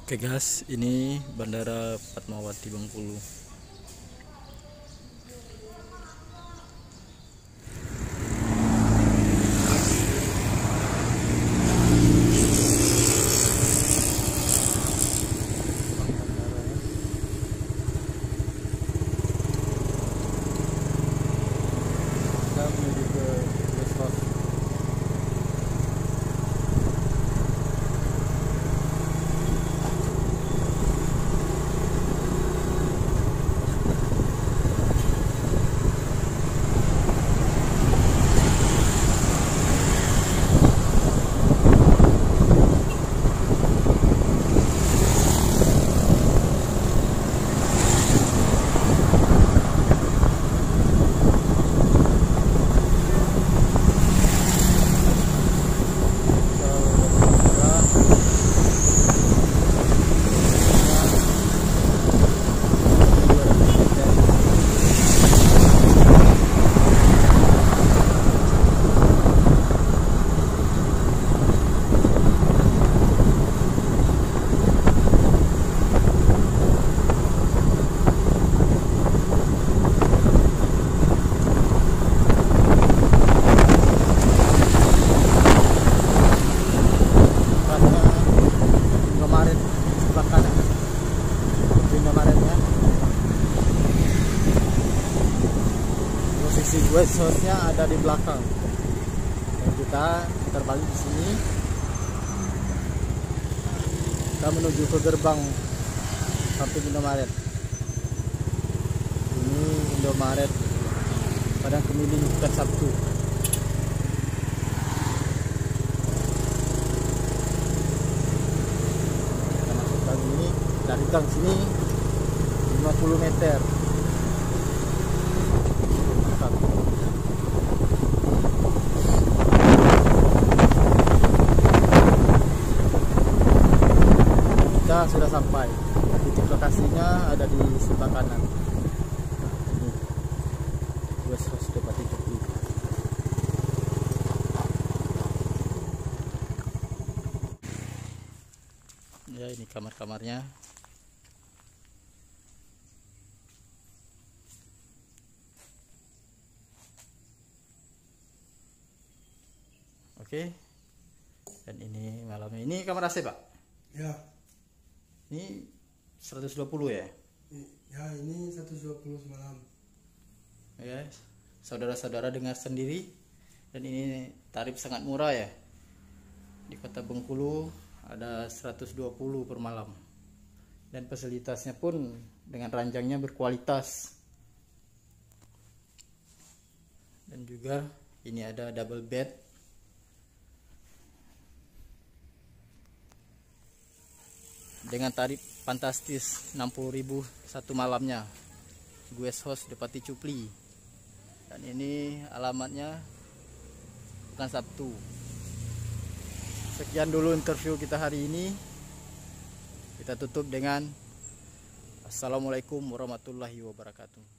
Oke guys, ini Bandara Fatmawati Bengkulu. Kita menuju ke guest house. Posisi guest house-nya ada di belakang. Dan kita terbalik di sini. Kita menuju ke gerbang samping Indomaret. Ini Indomaret Padang Kemiling bukan Sabtu. Kita masuk gang ini, dari gang sini 50 meter. Kita sudah sampai. Titik lokasinya ada di sebelah kanan. Ini Guest House Depati Cupli. Ya, ini kamar-kamarnya. Oke. Dan ini malamnya. Ini kamar AC, Pak? Ya. Ini 120 ya? Ya, ini 120 semalam. Ya, saudara-saudara dengar sendiri. Dan ini tarif sangat murah ya. Di Kota Bengkulu ada 120 per malam. Dan fasilitasnya pun dengan ranjangnya berkualitas. Dan juga ini ada double bed. Dengan tarif fantastis 60.000 satu malamnya. Guest House Depati Cupli. Dan ini alamatnya bukan Sabtu. Sekian dulu interview kita hari ini. Kita tutup dengan Assalamualaikum warahmatullahi wabarakatuh.